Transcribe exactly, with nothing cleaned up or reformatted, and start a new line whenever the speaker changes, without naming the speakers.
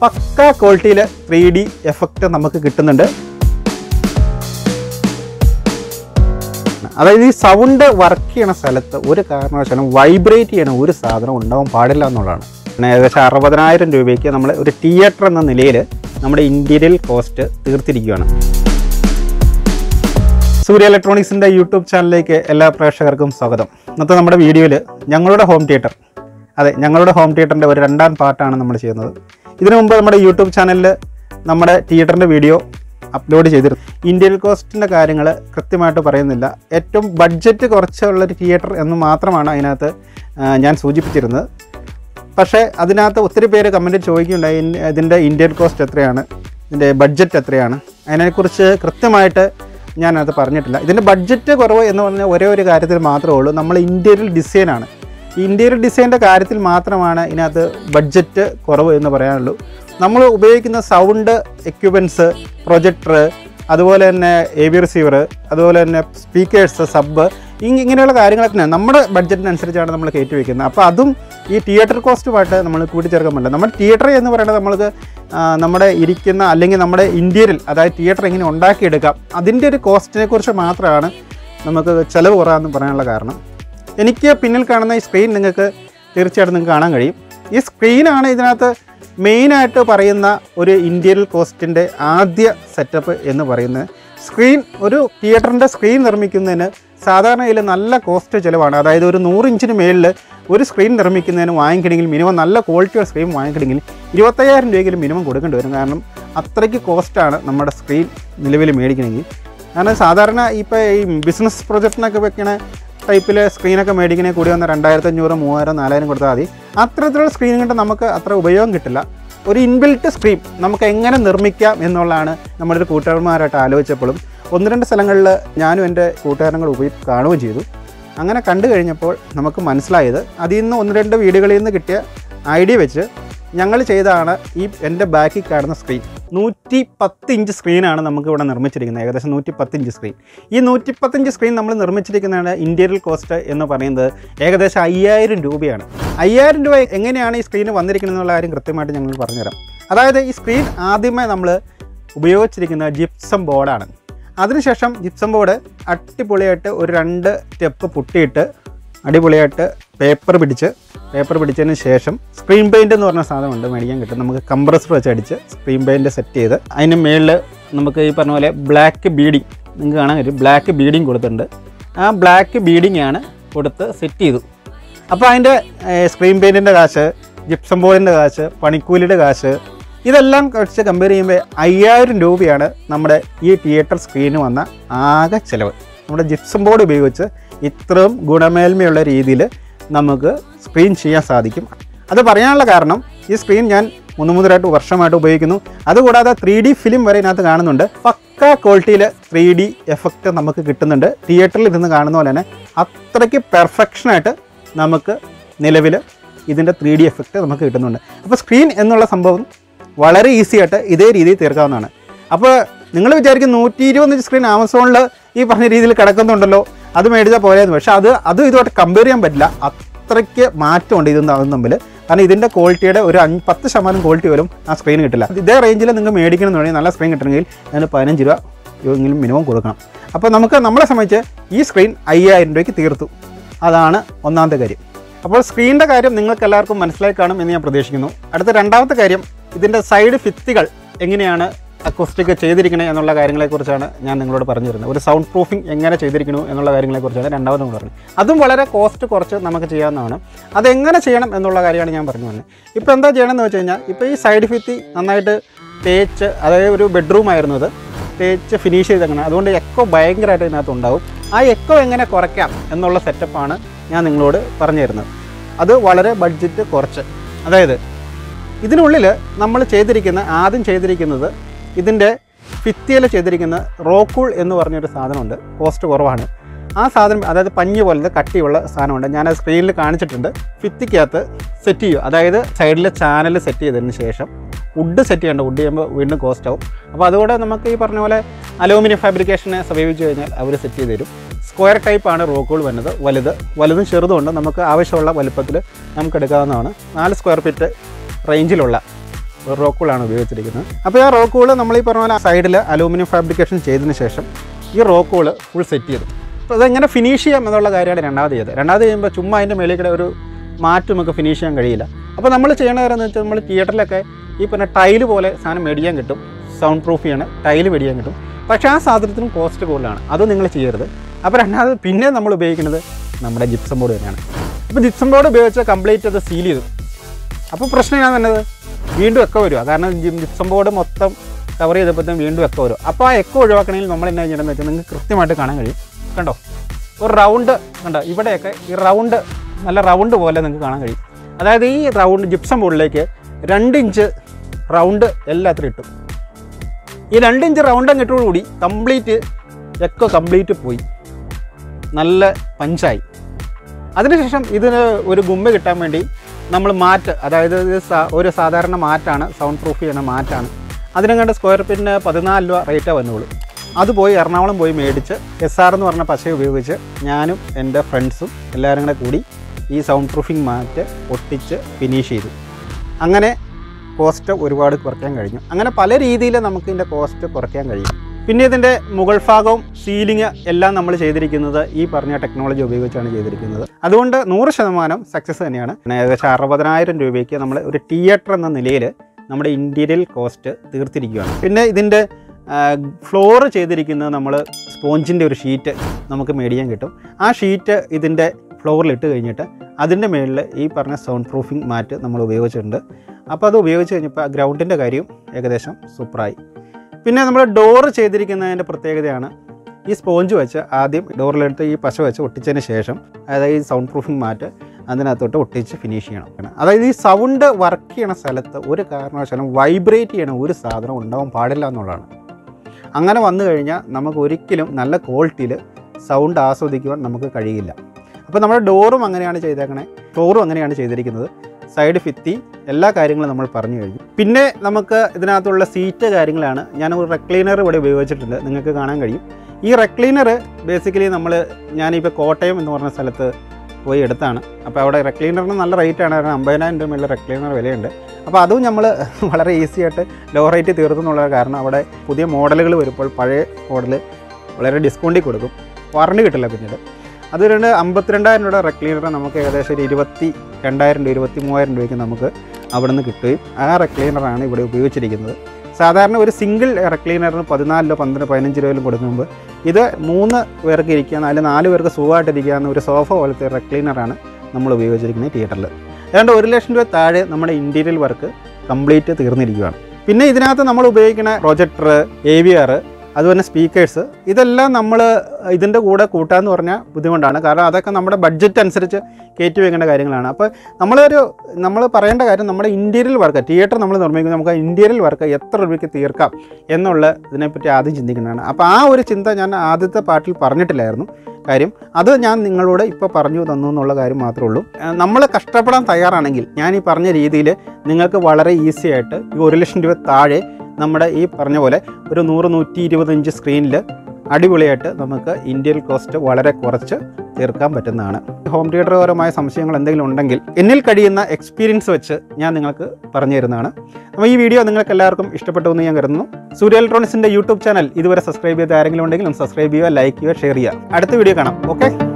പക്ക ക്വാളിറ്റിയിൽ three D effect നമുക്ക് കിട്ടുന്നുണ്ട്. അതായത് ഈ സൗണ്ട് വർക്ക് ചെയ്യണ സ്ഥലത്ത് ഒരു കാരണവശാലും വൈബ്രേറ്റ് ചെയ്യണ ഒരു സാധനം ഉണ്ടാവാൻ പാടില്ല എന്നുള്ളതാണ്. പിന്നെ ഏകദേശം അറുപതിനായിരം രൂപയ്ക്ക് നമ്മൾ ഒരു തിയേറ്റർ എന്ന നിലയിൽ നമ്മുടെ ഇൻറ്റീരിയൽ കോസ്റ്റ് തീർത്തിരിക്കുകയാണ്. സൂര്യ ഇലക്ട്രോണിക്സിൻ്റെ യൂട്യൂബ് ചാനലിലേക്ക് എല്ലാ പ്രേക്ഷകർക്കും സ്വാഗതം. ഇന്നത്തെ നമ്മുടെ വീഡിയോയിൽ ഞങ്ങളുടെ ഹോം തിയേറ്റർ, അതെ ഞങ്ങളുടെ ഹോം തിയേറ്ററിൻ്റെ ഒരു രണ്ടാം പാർട്ടാണ് നമ്മൾ ചെയ്യുന്നത്. ഇതിനു മുമ്പ് നമ്മുടെ യൂട്യൂബ് ചാനലിൽ നമ്മുടെ തിയേറ്ററിൻ്റെ വീഡിയോ അപ്ലോഡ് ചെയ്തിരുന്നു. ഇൻറ്റീരിയൽ കോസ്റ്റിൻ്റെ കാര്യങ്ങൾ കൃത്യമായിട്ട് പറയുന്നില്ല. ഏറ്റവും ബഡ്ജറ്റ് കുറച്ചുള്ളൊരു തിയേറ്റർ എന്ന് മാത്രമാണ് അതിനകത്ത് ഞാൻ സൂചിപ്പിച്ചിരുന്നത്. പക്ഷേ അതിനകത്ത് ഒത്തിരി പേര് കമൻറ്റ് ചോദിക്കുകയുണ്ടായി, ഇതിൻ്റെ ഇൻറ്റീരിയൽ കോസ്റ്റ് എത്രയാണ്, ഇതിൻ്റെ ബഡ്ജറ്റ് എത്രയാണ്. അതിനെക്കുറിച്ച് കൃത്യമായിട്ട് ഞാനത് പറഞ്ഞിട്ടില്ല. ഇതിൻ്റെ ബഡ്ജറ്റ് കുറവ് എന്ന് പറഞ്ഞാൽ ഒരേ ഒരു കാര്യത്തിൽ മാത്രമേ ഉള്ളൂ, നമ്മൾ ഇൻറ്റീരിയൽ ഡിസൈനാണ്. ഈ ഇൻറ്റീരിയൽ ഡിസൈൻ്റെ കാര്യത്തിൽ മാത്രമാണ് ഇതിനകത്ത് ബഡ്ജറ്റ് കുറവ് എന്ന് പറയാനുള്ളൂ. നമ്മൾ ഉപയോഗിക്കുന്ന സൗണ്ട് എക്യുപ്മെൻറ്റ്സ്, പ്രൊജക്ടർ, അതുപോലെ തന്നെ എ ബി റിസീവർ, അതുപോലെ തന്നെ സ്പീക്കേഴ്സ്, സബ്, ഇങ്ങനെയുള്ള കാര്യങ്ങളൊക്കെ നമ്മുടെ ബഡ്ജറ്റിനനുസരിച്ചാണ് നമ്മൾ കയറ്റി വയ്ക്കുന്നത്. അപ്പോൾ അതും ഈ തിയേറ്റർ കോസ്റ്റുമായിട്ട് നമ്മൾ കൂട്ടിച്ചേർക്കാൻ പറ്റില്ല. നമ്മുടെ തിയേറ്റർ എന്ന് പറയുന്നത് നമ്മൾക്ക് നമ്മുടെ ഇരിക്കുന്ന അല്ലെങ്കിൽ നമ്മുടെ ഇൻറ്റീരിയൽ, അതായത് തിയേറ്റർ എങ്ങനെ ഉണ്ടാക്കിയെടുക്കാം, അതിൻ്റെ ഒരു കോസ്റ്റിനെ കുറിച്ച് മാത്രമാണ് നമുക്ക് ചിലവ് കുറവാന്ന് പറയാനുള്ള കാരണം. എനിക്ക് പിന്നിൽ കാണുന്ന ഈ സ്ക്രീൻ നിങ്ങൾക്ക് തീർച്ചയായിട്ടും നിങ്ങൾക്ക് കാണാൻ കഴിയും. ഈ സ്ക്രീനാണ് ഇതിനകത്ത് മെയിനായിട്ട് പറയുന്ന ഒരു ഇൻറ്റീരിയൽ കോസ്റ്റിൻ്റെ ആദ്യ സെറ്റപ്പ് എന്ന് പറയുന്നത്. സ്ക്രീൻ, ഒരു തിയേറ്ററിൻ്റെ സ്ക്രീൻ നിർമ്മിക്കുന്നതിന് സാധാരണ ഇതിൽ നല്ല കോസ്റ്റ് ചിലവാണ്. അതായത് ഒരു നൂറ് ഇഞ്ചിന് മേളിൽ ഒരു സ്ക്രീൻ നിർമ്മിക്കുന്നതിന് വാങ്ങിക്കണമെങ്കിൽ മിനിമം നല്ല ക്വാളിറ്റിയുള്ള സ്ക്രീൻ വാങ്ങിക്കണമെങ്കിൽ ഇരുപത്തയ്യായിരം രൂപയെങ്കിലും മിനിമം കൊടുക്കേണ്ടി വരും. കാരണം അത്രയ്ക്ക് കോസ്റ്റാണ് നമ്മുടെ സ്ക്രീൻ നിലവിൽ മേടിക്കണമെങ്കിൽ. കാരണം സാധാരണ ഇപ്പോൾ ഈ ബിസിനസ് പ്രൊജക്റ്റിനൊക്കെ വെക്കണ ടൈപ്പിൽ സ്ക്രീനൊക്കെ മേടിക്കണേ കൂടി വന്ന രണ്ടായിരത്തി അഞ്ഞൂറ് മൂവായിരം നാലായിരം കൊടുത്താൽ മതി. അത്തരത്തിലുള്ള സ്ക്രീൻ കൊണ്ട് നമുക്ക് അത്ര ഉപയോഗം കിട്ടില്ല. ഒരു ഇൻബിൽറ്റ് സ്ക്രീൻ നമുക്ക് എങ്ങനെ നിർമ്മിക്കാം എന്നുള്ളതാണ് നമ്മുടെ കൂട്ടുകാരന്മാരായിട്ട് ആലോചിച്ചപ്പോഴും ഒന്ന് രണ്ട് സ്ഥലങ്ങളിൽ ഞാനും എൻ്റെ കൂട്ടുകാരങ്ങൾ പോയി കാണുകയും ചെയ്തു. അങ്ങനെ കണ്ടു കഴിഞ്ഞപ്പോൾ നമുക്ക് മനസ്സിലായത്, അതിൽ നിന്ന് ഒന്ന് രണ്ട് വീടുകളിൽ നിന്ന് കിട്ടിയ ഐഡിയ വെച്ച് ഞങ്ങൾ ചെയ്തതാണ് ഈ എൻ്റെ ബാക്കിൽ കാണുന്ന സ്ക്രീൻ. നൂറ്റി പത്ത് ഇഞ്ച് സ്ക്രീനാണ് നമുക്ക് ഇവിടെ നിർമ്മിച്ചിരിക്കുന്നത്, ഏകദേശം നൂറ്റി പത്ത് ഇഞ്ച് സ്ക്രീൻ. ഈ നൂറ്റി പത്തിഞ്ച് സ്ക്രീൻ നമ്മൾ നിർമ്മിച്ചിരിക്കുന്നതാണ് ഇൻറ്റീരിയൽ കോസ്റ്റ് എന്ന് പറയുന്നത് ഏകദേശം അയ്യായിരം രൂപയാണ്. അയ്യായിരം രൂപ എങ്ങനെയാണ് ഈ സ്ക്രീന് വന്നിരിക്കുന്നത് എന്നുള്ള കാര്യം കൃത്യമായിട്ട് ഞങ്ങൾ പറഞ്ഞുതരാം. അതായത് ഈ സ്ക്രീൻ ആദ്യമേ നമ്മൾ ഉപയോഗിച്ചിരിക്കുന്ന ജിപ്സം ബോർഡാണ്. അതിനുശേഷം ജിപ്സം ബോർഡ് അടിപൊളിയായിട്ട് ഒരു രണ്ട് സ്റ്റെപ്പ് പൊട്ടിയിട്ട് അടിപൊളിയായിട്ട് പേപ്പർ പിടിച്ച് പേപ്പർ പിടിച്ചതിന് ശേഷം സ്ക്രീൻ പെയിൻറ്റ് എന്ന് പറഞ്ഞ സാധനമുണ്ട്, മേടിക്കാൻ കിട്ടും. നമുക്ക് കംപ്രസർ വെച്ച് അടിച്ച് സ്ക്രീൻ പെയിൻറ്റ് സെറ്റ് ചെയ്ത് അതിന് മുകളിൽ നമുക്ക് ഈ പറഞ്ഞ പോലെ ബ്ലാക്ക് ബീഡിങ്, നിങ്ങൾക്ക് കാണാൻ കഴിയും, ബ്ലാക്ക് ബീഡിങ് കൊടുത്തിട്ടുണ്ട്. ആ ബ്ലാക്ക് ബീഡിങ് ആണ് കൊടുത്ത് സെറ്റ് ചെയ്തു. അപ്പോൾ അതിൻ്റെ സ്ക്രീൻ പെയിൻറ്റിൻ്റെ കാശ്, ജിപ്സം ബോർഡിൻ്റെ കാശ്, പണിക്കൂലിയുടെ കാശ്, ഇതെല്ലാം വെച്ച് കമ്പയർ ചെയ്യുമ്പോൾ അയ്യായിരം രൂപയാണ് നമ്മുടെ ഈ തിയേറ്റർ സ്ക്രീന് വന്ന ആകെ ചിലവ്. നമ്മുടെ ജിപ്സം ബോർഡ് ഉപയോഗിച്ച് ഇത്രയും ഗുണമേന്മയുള്ള രീതിയിൽ നമുക്ക് സ്ക്രീൻ ചെയ്യാൻ സാധിക്കും. അത് പറയാനുള്ള കാരണം, ഈ സ്ക്രീൻ ഞാൻ മൂന്ന് മൂന്നരായിട്ട് വർഷമായിട്ട് ഉപയോഗിക്കുന്നു. അതുകൂടാതെ ത്രീ ഡി ഫിലിം വരെ ഇതിനകത്ത് കാണുന്നുണ്ട്. പക്ക ക്വാളിറ്റിയിൽ ത്രീ ഡി എഫക്റ്റ് നമുക്ക് കിട്ടുന്നുണ്ട്. തിയേറ്ററിൽ ഇരുന്ന് കാണുന്ന പോലെ തന്നെ അത്രയ്ക്ക് പെർഫെക്ഷനായിട്ട് നമുക്ക് നിലവിൽ ഇതിൻ്റെ ത്രീ ഡി എഫക്റ്റ് നമുക്ക് കിട്ടുന്നുണ്ട്. അപ്പോൾ സ്ക്രീൻ എന്നുള്ള സംഭവം വളരെ ഈസി ആയിട്ട് ഇതേ രീതിയിൽ തീർക്കാവുന്നതാണ്. അപ്പോൾ നിങ്ങൾ വിചാരിക്കും നൂറ്റി ഇരുപത്തഞ്ച് സ്ക്രീൻ ആമസോണിൽ ഈ പറഞ്ഞ രീതിയിൽ കിടക്കുന്നുണ്ടല്ലോ, അത് മേടിച്ചാൽ പോലെയെന്ന്. പക്ഷേ അത് അതും ഇതുമായിട്ട് കമ്പയർ ചെയ്യാൻ പറ്റില്ല. അത്രയ്ക്ക് മാറ്റമുണ്ട് ഇതും തമ്മിൽ. കാരണം ഇതിൻ്റെ ക്വാളിറ്റിയുടെ ഒരു അഞ്ച് പത്ത് ശതമാനം ക്വാളിറ്റി പോലും ആ സ്ക്രീൻ കിട്ടില്ല. ഇതേ റേഞ്ചിൽ നിങ്ങൾ മേടിക്കണമെന്നുണ്ടെങ്കിൽ, നല്ല സ്ക്രീൻ കിട്ടണമെങ്കിൽ അതിന് പതിനഞ്ച് രൂപ എങ്കിലും മിനിമം കൊടുക്കണം. അപ്പോൾ നമുക്ക് നമ്മളെ സംബന്ധിച്ച് ഈ സ്ക്രീൻ അയ്യായിരം രൂപയ്ക്ക് തീർത്തു. അതാണ് ഒന്നാമത്തെ കാര്യം. അപ്പോൾ സ്ക്രീനിൻ്റെ കാര്യം നിങ്ങൾക്ക് എല്ലാവർക്കും മനസ്സിലായി കാണും എന്ന് ഞാൻ പ്രതീക്ഷിക്കുന്നു. അടുത്ത രണ്ടാമത്തെ കാര്യം, ഇതിൻ്റെ സൈഡ് ഭിത്തികൾ എങ്ങനെയാണ് അക്കോസ്റ്റിക് ചെയ്തിരിക്കണേ എന്നുള്ള കാര്യങ്ങളെക്കുറിച്ചാണ് ഞാൻ നിങ്ങളോട് പറഞ്ഞു തരുന്നത്. ഒരു സൗണ്ട് പ്രൂഫിംഗ് എങ്ങനെ ചെയ്തിരിക്കണു എന്നുള്ള കാര്യങ്ങളെക്കുറിച്ചാണ് രണ്ടാമത് നമ്മൾ പറഞ്ഞത്. അതും വളരെ കോസ്റ്റ് കുറച്ച് നമുക്ക് ചെയ്യാവുന്നതാണ്. അതെങ്ങനെ ചെയ്യണം എന്നുള്ള കാര്യമാണ് ഞാൻ പറഞ്ഞു വന്നത്. ഇപ്പോൾ എന്താ ചെയ്യണമെന്ന് വെച്ച് കഴിഞ്ഞാൽ, ഇപ്പോൾ ഈ സൈഡ് ഭിത്തി നന്നായിട്ട് തേച്ച്, അതായത് ഒരു ബെഡ്റൂം ആയിരുന്നു അത്, തേച്ച് ഫിനിഷ് ചെയ്തേക്കണം. അതുകൊണ്ട് എക്കോ ഭയങ്കരമായിട്ട് ഇതിനകത്ത് ഉണ്ടാവും. ആ എക്കോ എങ്ങനെ കുറയ്ക്കാം എന്നുള്ള സെറ്റപ്പാണ് ഞാൻ നിങ്ങളോട് പറഞ്ഞു തരുന്നത്. അത് വളരെ ബഡ്ജറ്റ് കുറച്ച്, അതായത് ഇതിനുള്ളിൽ നമ്മൾ ചെയ്തിരിക്കുന്ന ആദ്യം ചെയ്തിരിക്കുന്നത് ഇതിൻ്റെ ഭിത്തിയിൽ ചെയ്തിരിക്കുന്ന റോക്കൂൾ എന്ന് പറഞ്ഞൊരു സാധനമുണ്ട്, കോസ്റ്റ് കുറവാണ്. ആ സാധനം, അതായത് പഞ്ഞ് പോലത്തെ കട്ടിയുള്ള സാധനമുണ്ട്. ഞാൻ ആ സ്ക്രീനിൽ കാണിച്ചിട്ടുണ്ട്. ഭിത്തിക്കകത്ത് സെറ്റ് ചെയ്യും, അതായത് സൈഡിൽ ചാനൽ സെറ്റ് ചെയ്തതിന് ശേഷം വുഡ് സെറ്റ് ചെയ്യേണ്ട. വുഡ് ചെയ്യുമ്പോൾ വീണ്ടും കോസ്റ്റ് ആവും. അപ്പോൾ അതുകൂടെ നമുക്ക് ഈ പറഞ്ഞ പോലെ അലൂമിനിയം ഫാബ്രിക്കേഷനെ സമീപിച്ച് കഴിഞ്ഞാൽ അവർ സെറ്റ് ചെയ്ത് തരും. സ്ക്വയർ ടൈപ്പാണ് റോക്കുകൾ വരുന്നത്. വലുത് വലുതും ചെറുതുമുണ്ട്. നമുക്ക് ആവശ്യമുള്ള വലുപ്പത്തിൽ നമുക്ക് എടുക്കാവുന്നതാണ്. നാല് സ്ക്വയർ ഫീറ്റ് റേഞ്ചിലുള്ള ഒരു റോക്കൂളാണ് ഉപയോഗിച്ചിരിക്കുന്നത്. അപ്പോൾ ആ റോക്കൂള് നമ്മൾ ഈ പറഞ്ഞ പോലെ സൈഡിൽ അലൂമിനിയം ഫാബ്രിക്കേഷൻ ചെയ്തതിന് ശേഷം ഈ റോക്കൂള് ഫുൾ സെറ്റ് ചെയ്തു. അപ്പോൾ അതെങ്ങനെ ഫിനിഷ് ചെയ്യാം എന്നുള്ള കാര്യമാണ് രണ്ടാമത് ചെയ്തത്. രണ്ടാമത് ചെയ്യുമ്പോൾ ചുമ്മാ അതിൻ്റെ മേളിൽ കൂടെ ഒരു മാറ്റും നമുക്ക് ഫിനിഷ് ചെയ്യാൻ കഴിയില്ല. അപ്പോൾ നമ്മൾ ചെയ്യണ കാര്യം എന്ന് വെച്ചാൽ നമ്മൾ തിയേറ്ററിലൊക്കെ ഈ പറഞ്ഞ ടൈല് പോലെ സാധനം മേടിക്കാൻ കിട്ടും, സൗണ്ട് പ്രൂഫ് ചെയ്യണം ടൈല് മേടിക്കാൻ കിട്ടും. പക്ഷേ ആ സാധനത്തിനും കോസ്റ്റ് കൂടുതലാണ്, അത് നിങ്ങൾ ചെയ്യരുത്. അപ്പോൾ രണ്ടാമത് പിന്നെ നമ്മൾ ഉപയോഗിക്കുന്നത് നമ്മുടെ ജിപ്സം ബോർഡ് തന്നെയാണ്. അപ്പോൾ ജിപ്സം ബോർഡ് ഉപയോഗിച്ച് കംപ്ലീറ്റ് അത് സീൽ ചെയ്തു. അപ്പോൾ പ്രശ്നം ഞാൻ പറഞ്ഞത് വീണ്ടും എക്കോ വരിക, കാരണം ജിപ്സം ബോർഡ് മൊത്തം കവർ ചെയ്തപ്പോഴത്തേക്കും വീണ്ടും എക്കോ വരും. അപ്പോൾ ആ എക്കോ ഒഴിവാക്കണമെങ്കിൽ നമ്മൾ എന്നാ ചെയ്യണമെന്ന് വെച്ചാൽ നിങ്ങൾക്ക് കൃത്യമായിട്ട് കാണാൻ കഴിയും. കണ്ടോ, ഒരു റൗണ്ട് കണ്ടോ, ഇവിടെയൊക്കെ ഈ റൗണ്ട് നല്ല റൗണ്ട് പോലെ നിങ്ങൾക്ക് കാണാൻ കഴിയും. അതായത് ഈ റൗണ്ട് ജിപ്സം ബോർഡിലേക്ക് രണ്ട് ഇഞ്ച് റൗണ്ട് എല്ലാത്തിനും ഇട്ടു. ഈ രണ്ട് ഇഞ്ച് റൗണ്ട് അങ്ങിട്ടോടുകൂടി കംപ്ലീറ്റ് എക്കോ കംപ്ലീറ്റ് പോയി, നല്ല പഞ്ചായി. അതിനുശേഷം ഇതിന് ഒരു ഗുമ്മ കിട്ടാൻ വേണ്ടി നമ്മൾ മാറ്റ്, അതായത് ഇത് ഒരു സാധാരണ മാറ്റാണ്, സൗണ്ട് പ്രൂഫ് ചെയ്യുന്ന മാറ്റാണ്. അതിനെങ്ങാണ്ട് സ്ക്വയർ ഫീറ്റിന് പതിനാല് രൂപ റേറ്റാണ് വന്നുള്ളൂ. അത് പോയി എറണാകുളം പോയി മേടിച്ച് എസ് ആർ എന്ന് പറഞ്ഞ പശ ഉപയോഗിച്ച് ഞാനും എൻ്റെ ഫ്രണ്ട്സും എല്ലാവരും കൂടെ കൂടി ഈ സൗണ്ട് പ്രൂഫിങ് മാറ്റ് ഒട്ടിച്ച് ഫിനിഷ് ചെയ്തു. അങ്ങനെ കോസ്റ്റ് ഒരുപാട് കുറയ്ക്കാൻ കഴിഞ്ഞു. അങ്ങനെ പല രീതിയിൽ നമുക്ക് ഇതിൻ്റെ കോസ്റ്റ് കുറയ്ക്കാൻ കഴിയും. പിന്നെ ഇതിൻ്റെ മുകൾ ഭാഗവും സീലിംഗ് എല്ലാം നമ്മൾ ചെയ്തിരിക്കുന്നത് ഈ പറഞ്ഞ ടെക്നോളജി ഉപയോഗിച്ചാണ് ചെയ്തിരിക്കുന്നത്. അതുകൊണ്ട് നൂറ് ശതമാനം സക്സസ് തന്നെയാണ്. ഏകദേശം അറുപതിനായിരം രൂപയ്ക്ക് നമ്മൾ ഒരു തിയേറ്റർ എന്ന നിലയിൽ നമ്മുടെ ഇൻറ്റീരിയൽ കോസ്റ്റ് തീർത്തിരിക്കുകയാണ്. പിന്നെ ഇതിൻ്റെ ഫ്ലോർ ചെയ്തിരിക്കുന്നത് നമ്മൾ സ്പോഞ്ചിൻ്റെ ഒരു ഷീറ്റ് നമുക്ക് മേടിക്കാൻ കിട്ടും. ആ ഷീറ്റ് ഇതിൻ്റെ ഫ്ലോറിലിട്ട് കഴിഞ്ഞിട്ട് അതിൻ്റെ മുകളിൽ ഈ പറഞ്ഞ സൗണ്ട് പ്രൂഫിങ് മാറ്റ് നമ്മൾ ഉപയോഗിച്ചിട്ടുണ്ട്. അപ്പോൾ അത് ഉപയോഗിച്ച് കഴിഞ്ഞപ്പോൾ ഗ്രൗണ്ടിൻ്റെ കാര്യം ഏകദേശം സൂപ്പറായി. പിന്നെ നമ്മൾ ഡോറ് ചെയ്തിരിക്കുന്നതിൻ്റെ പ്രത്യേകതയാണ് ഈ സ്പോഞ്ച് വെച്ച് ആദ്യം ഡോറിലെടുത്ത് ഈ പശ വെച്ച് ഒട്ടിച്ചതിന് ശേഷം അതായത് ഈ സൗണ്ട് പ്രൂഫിങ് മാറ്റ് അതിനകത്തോട്ട് ഒട്ടിച്ച് ഫിനിഷ് ചെയ്യണം. അതായത് ഈ സൗണ്ട് വർക്ക് ചെയ്യണ സ്ഥലത്ത് ഒരു കാരണവശാലും വൈബ്രേറ്റ് ചെയ്യണ ഒരു സാധനം ഉണ്ടാവാൻ പാടില്ല എന്നുള്ളതാണ്. അങ്ങനെ വന്നു കഴിഞ്ഞാൽ നമുക്ക് ഒരിക്കലും നല്ല ക്വാളിറ്റിയിൽ സൗണ്ട് ആസ്വദിക്കുവാൻ നമുക്ക് കഴിയില്ല. അപ്പോൾ നമ്മുടെ ഡോറും അങ്ങനെയാണ് ചെയ്തേക്കണേ, ഫ്ലോറും അങ്ങനെയാണ് ചെയ്തിരിക്കുന്നത്. സൈഡ് ഫിത്തി എല്ലാ കാര്യങ്ങളും നമ്മൾ പറഞ്ഞു കഴിഞ്ഞു. പിന്നെ നമുക്ക് ഇതിനകത്തുള്ള സീറ്റ് കാര്യങ്ങളാണ്. ഞാൻ ഒരു റെക്ലീനർ ഇവിടെ ഉപയോഗിച്ചിട്ടുണ്ട്, നിങ്ങൾക്ക് കാണാൻ കഴിയും. ഈ റെക്ലീനർ ബേസിക്കലി നമ്മൾ ഞാനിപ്പോൾ കോട്ടയം എന്ന് പറഞ്ഞ സ്ഥലത്ത് പോയി എടുത്താണ്. അപ്പോൾ അവിടെ റെക്ലീനറിന് നല്ല റേറ്റാണ്, കാരണം അമ്പതിനായിരം രൂപ മേലെ റെക്ലീനർ വിലയുണ്ട്. അപ്പോൾ അതും നമ്മൾ വളരെ ഈസി ആയിട്ട് ലോ റേറ്റ് തീർത്തുന്നുള്ള കാരണം അവിടെ പുതിയ മോഡലുകൾ വരുമ്പോൾ പഴയ മോഡൽ വളരെ ഡിസ്കൗണ്ടിൽ കൊടുക്കും, വാറണ്ടി കിട്ടില്ല പിന്നീട്. അതുകൊണ്ട് അമ്പത്തിരണ്ടായിരം രൂപയുടെ റെക്ലീനർ നമുക്ക് ഏകദേശം ഒരു ഇരുപത്തി രണ്ടായിരം രൂപ ഇരുപത്തി മൂവായിരം രൂപയ്ക്ക് നമുക്ക് അവിടെ നിന്ന് കിട്ടുകയും ആ റെക്ലീനറാണ് ഇവിടെ ഉപയോഗിച്ചിരിക്കുന്നത്. സാധാരണ ഒരു സിംഗിൾ റെക്ലീനറിന് പതിനാലിലോ പന്ത്രണ്ട് പതിനഞ്ച് രൂപയിലും കൊടുക്കുമ്പോൾ ഇത് മൂന്ന് പേർക്ക് ഇരിക്കാൻ അല്ലെങ്കിൽ നാല് പേർക്ക് സുഖമായിട്ടിരിക്കാവുന്ന ഒരു സോഫ പോലത്തെ റെക്ലീനറാണ് നമ്മൾ ഉപയോഗിച്ചിരിക്കുന്നത് തിയേറ്ററിൽ. ഏതാണ്ട് ഒരു ലക്ഷം രൂപ താഴെ നമ്മുടെ ഇൻറ്റീരിയൽ വർക്ക് കംപ്ലീറ്റ് തീർന്നിരിക്കുകയാണ്. പിന്നെ ഇതിനകത്ത് നമ്മൾ ഉപയോഗിക്കുന്ന പ്രൊജക്ടർ, എ വി ആർ, അതുപോലെ സ്പീക്കേഴ്സ്, ഇതെല്ലാം നമ്മൾ ഇതിൻ്റെ കൂടെ കൂട്ടാന്ന് പറഞ്ഞാൽ ബുദ്ധിമുട്ടാണ്. കാരണം അതൊക്കെ നമ്മുടെ ബഡ്ജറ്റ് അനുസരിച്ച് കയറ്റി വെക്കേണ്ട കാര്യങ്ങളാണ്. അപ്പോൾ നമ്മളൊരു നമ്മൾ പറയേണ്ട കാര്യം നമ്മുടെ ഇൻറ്റീരിയൽ വർക്ക്, തിയേറ്റർ നമ്മൾ നിർമ്മിക്കുന്നത് നമുക്ക് ഇൻറ്റീരിയൽ വർക്ക് എത്ര രൂപയ്ക്ക് തീർക്കാം എന്നുള്ള ഇതിനെപ്പറ്റി ആദ്യം ചിന്തിക്കേണ്ടതാണ്. അപ്പോൾ ആ ഒരു ചിന്ത ഞാൻ ആദ്യത്തെ പാർട്ടിൽ പറഞ്ഞിട്ടില്ലായിരുന്നു കാര്യം. അത് ഞാൻ നിങ്ങളോട് ഇപ്പോൾ പറഞ്ഞു തന്നു എന്നുള്ള കാര്യം മാത്രമേ ഉള്ളൂ. നമ്മൾ കഷ്ടപ്പെടാൻ തയ്യാറാണെങ്കിൽ ഞാൻ ഈ പറഞ്ഞ രീതിയിൽ നിങ്ങൾക്ക് വളരെ ഈസി ആയിട്ട് ഈ ഒരു ലക്ഷം രൂപ താഴെ നമ്മുടെ ഈ പറഞ്ഞ പോലെ ഒരു നൂറ് നൂറ്റി ഇരുപത് ഇഞ്ച് സ്ക്രീനിൽ അടിപൊളിയായിട്ട് നമുക്ക് ഇന്ത്യൻ കോസ്റ്റ് വളരെ കുറച്ച് തീർക്കാൻ പറ്റുന്നതാണ്. ഹോം തിയേറ്റർപരമായ സംശയങ്ങൾ എന്തെങ്കിലും ഉണ്ടെങ്കിൽ എന്നിൽ കഴിയുന്ന എക്സ്പീരിയൻസ് വെച്ച് ഞാൻ നിങ്ങൾക്ക് പറഞ്ഞു തരുന്നതാണ്. അപ്പോൾ ഈ വീഡിയോ നിങ്ങൾക്ക് എല്ലാവർക്കും ഇഷ്ടപ്പെട്ടു എന്ന് ഞാൻ കരുതുന്നു. സൂര്യ ഇലക്ട്രോണിക്സിൻ്റെ യൂട്യൂബ് ചാനൽ ഇതുവരെ സബ്സ്ക്രൈബ് ചെയ്ത ആരെങ്കിലും ഉണ്ടെങ്കിൽ ഒന്ന് സബ്സ്ക്രൈബ് ചെയ്യുക, ലൈക്ക് ചെയ്യുക, ഷെയർ ചെയ്യുക. അടുത്ത വീഡിയോ കാണാം. ഓക്കെ.